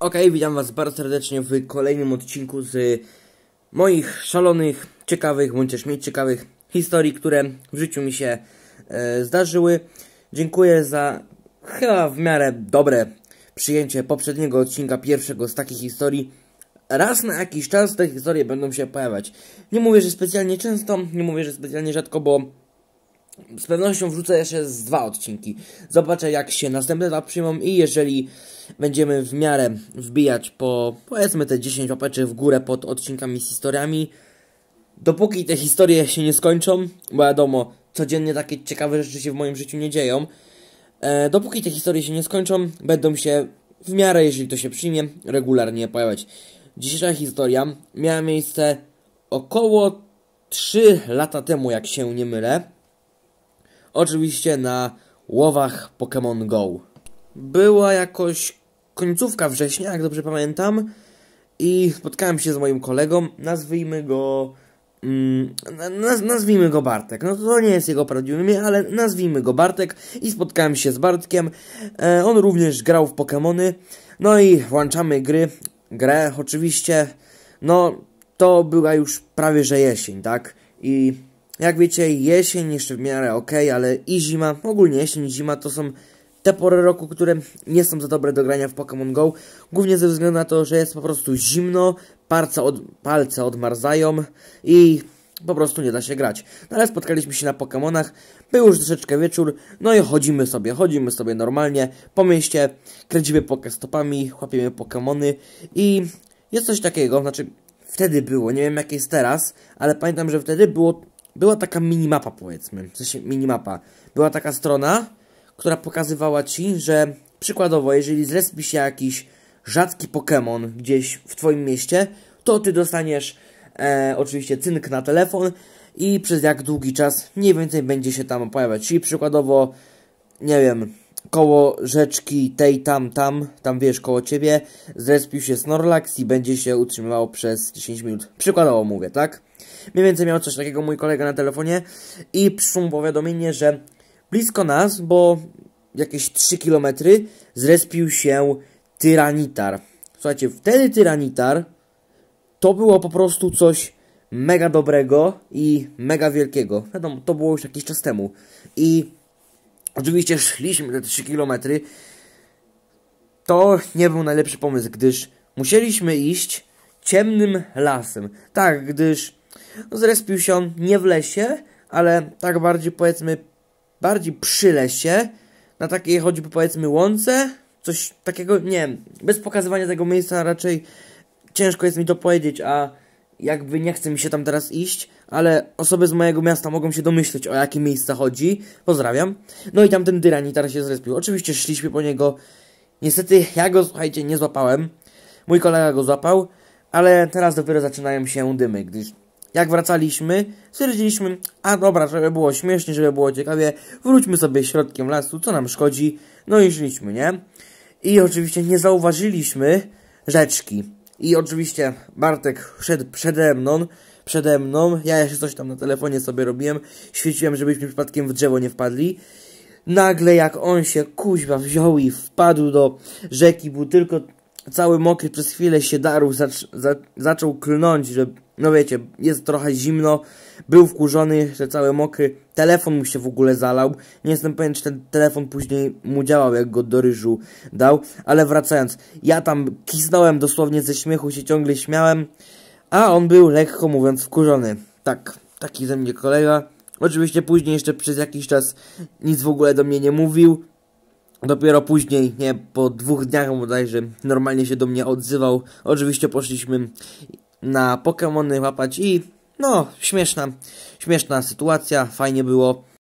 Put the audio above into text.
Witam was bardzo serdecznie w kolejnym odcinku z moich szalonych, ciekawych, bądź też mniej ciekawych historii, które w życiu mi się zdarzyły. Dziękuję za chyba w miarę dobre przyjęcie poprzedniego odcinka, pierwszego z takich historii. Raz na jakiś czas te historie będą się pojawiać. Nie mówię, że specjalnie często, nie mówię, że specjalnie rzadko, bo z pewnością wrzucę jeszcze z 2 odcinki. Zobaczę, jak się następne 2 przyjmą i jeżeli będziemy w miarę wbijać po, powiedzmy, te 10 łapeczek w górę pod odcinkami z historiami, dopóki te historie się nie skończą, bo wiadomo, codziennie takie ciekawe rzeczy się w moim życiu nie dzieją, dopóki te historie się nie skończą, będą się w miarę, jeżeli to się przyjmie, regularnie pojawiać. Dzisiejsza historia miała miejsce około 3 lata temu, jak się nie mylę. Oczywiście na łowach Pokémon Go. Była jakoś końcówka września, jak dobrze pamiętam, i spotkałem się z moim kolegą, nazwijmy go Bartek. No to nie jest jego prawdziwe imię, ale nazwijmy go Bartek i spotkałem się z Bartkiem. On również grał w Pokémony, no i włączamy grę oczywiście. No to była już prawie że jesień, tak? I jak wiecie, jesień jeszcze w miarę okej, ale i zima, ogólnie jesień i zima to są te pory roku, które nie są za dobre do grania w Pokémon Go. Głównie ze względu na to, że jest po prostu zimno, palce odmarzają i po prostu nie da się grać. No ale spotkaliśmy się na Pokémonach, był już troszeczkę wieczór, no i chodzimy sobie normalnie po mieście, kręcimy pokestopami, łapiemy Pokémony i jest coś takiego, znaczy wtedy było, nie wiem jak jest teraz, ale pamiętam, że wtedy była taka minimapa, powiedzmy, w sensie minimapa. Była taka strona, która pokazywała ci, że przykładowo, jeżeli zrespi się jakiś rzadki Pokémon gdzieś w twoim mieście, to ty dostaniesz oczywiście cynk na telefon i przez jak długi czas mniej więcej będzie się tam pojawiać. Czyli przykładowo, nie wiem, koło rzeczki tej tam wiesz, koło ciebie zrespił się Snorlax i będzie się utrzymywał przez 10 minut. Przykładowo mówię, tak? Mniej więcej miał coś takiego mój kolega na telefonie i przyszło mu powiadomienie, że blisko nas, bo jakieś 3 km zrespił się Tyranitar. Słuchajcie, wtedy Tyranitar to było po prostu coś mega dobrego i mega wielkiego. Wiadomo, to było już jakiś czas temu. I oczywiście szliśmy te 3 km. To nie był najlepszy pomysł, gdyż musieliśmy iść ciemnym lasem. Tak, gdyż zrespił się on nie w lesie, ale tak bardziej, powiedzmy, bardziej przy lesie, na takiej choćby, powiedzmy, łące, coś takiego, nie wiem, bez pokazywania tego miejsca raczej ciężko jest mi to powiedzieć, a jakby nie chce mi się tam teraz iść, ale osoby z mojego miasta mogą się domyśleć, o jakie miejsca chodzi. Pozdrawiam. No i tam ten Tyranitar się zrespił. Oczywiście szliśmy po niego. Niestety ja go, słuchajcie, nie złapałem. Mój kolega go złapał, ale teraz dopiero zaczynają się dymy, gdyż jak wracaliśmy, stwierdziliśmy, a dobra, żeby było śmiesznie, żeby było ciekawie, wróćmy sobie środkiem lasu, co nam szkodzi. No i szliśmy, nie? I oczywiście nie zauważyliśmy rzeczki. I oczywiście Bartek szedł przede mną, ja jeszcze coś tam na telefonie sobie robiłem, świeciłem, żebyśmy przypadkiem w drzewo nie wpadli. Nagle jak on się kuźwa wziął i wpadł do rzeki, był tylko cały mokry, przez chwilę się darł, zaczął klnąć, że no wiecie, jest trochę zimno, był wkurzony, że cały mokry, telefon mu się w ogóle zalał, nie jestem pewien, czy ten telefon później mu działał, jak go do ryżu dał, ale wracając, ja tam kisnąłem dosłownie ze śmiechu, się ciągle śmiałem, a on był, lekko mówiąc, wkurzony. Tak, taki ze mnie kolega. Oczywiście później jeszcze przez jakiś czas nic w ogóle do mnie nie mówił. Dopiero później, nie, po 2 dniach bodajże, normalnie się do mnie odzywał. Oczywiście poszliśmy na Pokémony łapać i no, śmieszna sytuacja, fajnie było.